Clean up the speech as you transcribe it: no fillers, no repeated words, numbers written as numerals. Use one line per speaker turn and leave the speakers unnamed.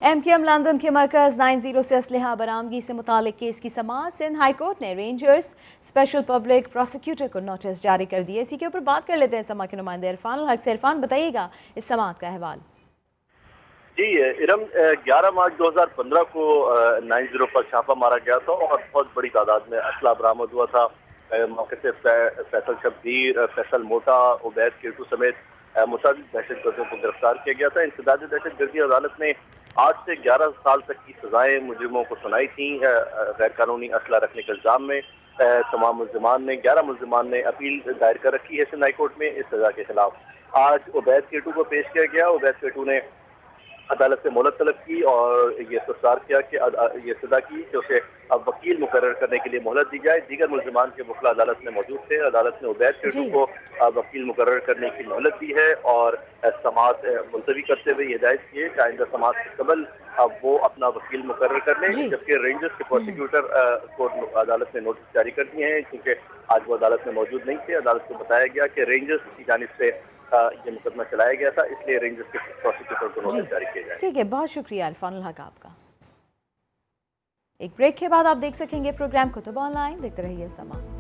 MQM London के मरकज़ 90 से असलहा बरामगी से मुतालिक केस की समाअत सिंध हाई कोर्ट ने रेंजर्स स्पेशल पब्लिक प्रोसिक्यूटर को नोटिस जारी कर दिए। इसी के ऊपर बात कर लेते हैं समा के नुमाइंदे इरफान अल हक से। इरफान, बताइएगा इस समाअत का अहवाल।
जी इरम, 11 मार्च 2015 को 90 पर छापा मारा गया था और बहुत बड़ी तादाद में असला बरामद हुआ था। मौके से फैसल शब्बीर, फैसल मोटा, उबैद केटू समेत मुताबिक दहशतगर्दों को गिरफ्तार किया गया था। इंसदादी दहशतगर्दी अदालत ने 8 से 11 साल तक की सजाएं मुजरिमों को सुनाई थी। गैर कानूनी असला रखने के इल्जाम में तमाम मुलजमान ने 11 मुलजमान ने अपील दायर कर रखी है सिंध हाई कोर्ट में इस सजा के खिलाफ। आज उबैद केटू को पेश किया गया। उबैद केटू ने अदालत से मोहलत तलब की और ये इस्तफसार किया कि ये सजा की कि उसे अब वकील मुकर्रर करने के लिए मोहलत दी जाए। दीगर मुलजमान के वकील अदालत में मौजूद थे। अदालत ने उबैद केटू को वकील मुकर्रर करने की मोहलत दी है और समाअत मुलतवी करते हुए हिदायत की है कि आइंदा समाअत से कबल अब वो अपना वकील मुकर्रर कर लें। जबकि रेंजर्स के प्रोसिक्यूटर को अदालत ने नोटिस जारी कर दिए हैं क्योंकि आज वो अदालत में मौजूद नहीं थे। अदालत को बताया गया कि रेंजर्स की जानिब से ये मुकदमा चलाया गया था, इसलिए रेंजर्स के प्रोसिक्यूटर को नोटिस जारी किया जाए।
ठीक है, बहुत शुक्रिया इरफान अल हक आपका। एक ब्रेक के बाद आप देख सकेंगे प्रोग्राम कुतुब ऑनलाइन। देखते रहिए समा।